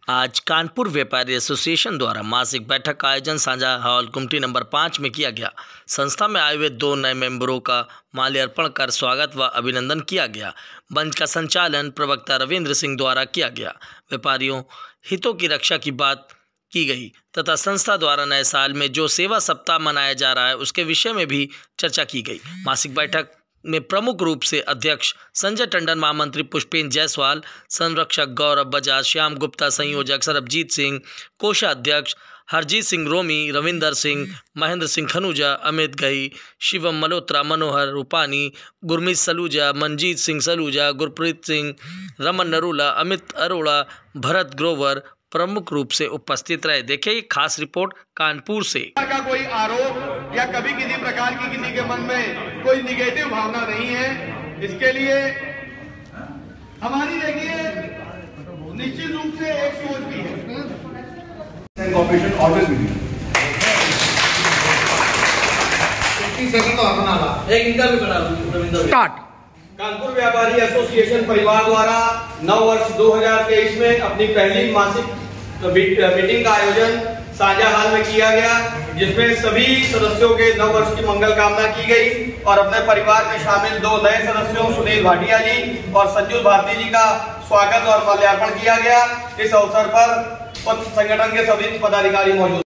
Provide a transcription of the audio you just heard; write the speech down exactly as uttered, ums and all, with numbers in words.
आज कानपुर व्यापारी एसोसिएशन द्वारा मासिक बैठक का आयोजन साझा हॉल कुमटी नंबर पाँच में किया गया। संस्था में आए हुए दो नए मेंबरों का माल्यार्पण कर स्वागत व अभिनंदन किया गया। मंच का संचालन प्रवक्ता रविंद्र सिंह द्वारा किया गया। व्यापारियों हितों की रक्षा की बात की गई तथा संस्था द्वारा नए साल में जो सेवा सप्ताह मनाया जा रहा है उसके विषय में भी चर्चा की गई। मासिक बैठक में प्रमुख रूप से अध्यक्ष संजय टंडन, महामंत्री पुष्पेंद्र जायसवाल, संरक्षक गौरव बजाज, श्याम गुप्ता, संयोजक सरबजीत सिंह, कोषाध्यक्ष हरजीत सिंह रोमी, रविंदर सिंह, महेंद्र सिंह खनूजा, अमित गही, शिवम मल्होत्रा, मनोहर रूपानी, गुरमीत सलूजा, मनजीत सिंह सलूजा, गुरप्रीत सिंह, रमन नरूला, अमित अरोड़ा, भरत ग्रोवर प्रमुख रूप से उपस्थित रहे। देखिए ये खास रिपोर्ट कानपुर से। का कोई आरोप या कभी किसी प्रकार की किसी के मन में कोई निगेटिव भावना नहीं है। इसके लिए हमारी देखिए निश्चित रूप से एक सोच भी है। कॉर्पोरेशन ऑफिस में सेकंड तो अपना ला एक इनका भी बना रविंद्र स्टार्ट। कानपुर व्यापारी एसोसिएशन परिवार द्वारा नव वर्ष दो हज़ार तेईस में अपनी पहली मासिक मीटिंग का आयोजन साझा हाल में किया गया, जिसमें सभी सदस्यों के नव वर्ष की मंगल कामना की गई और अपने परिवार में शामिल दो नए सदस्यों सुनील भाटिया जी और संजू भारती जी का स्वागत और माल्यार्पण किया गया। इस अवसर पर संगठन के सभी पदाधिकारी मौजूद